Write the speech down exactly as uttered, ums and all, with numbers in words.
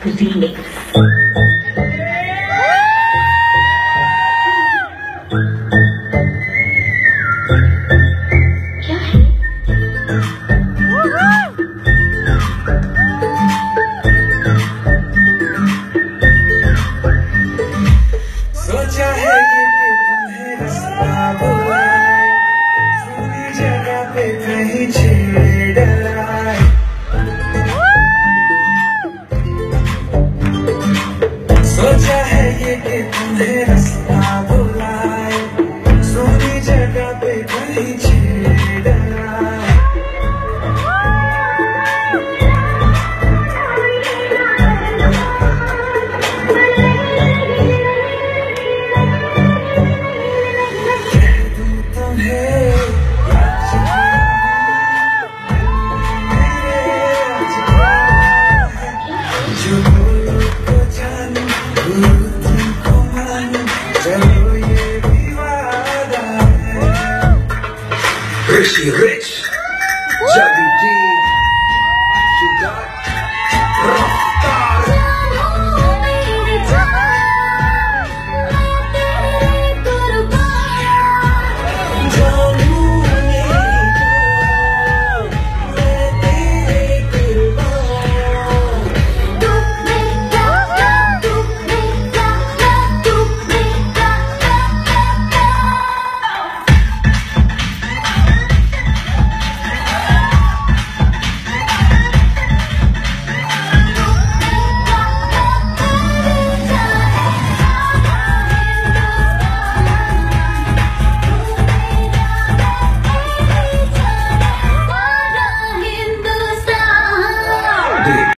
Remix. क्या है? सोचा है ये कि तुम्हें रास्ता बुलाए, सुनी जगह पे कहीं छेड़ आए। सोचा है ये कि तुम्हें रास्ता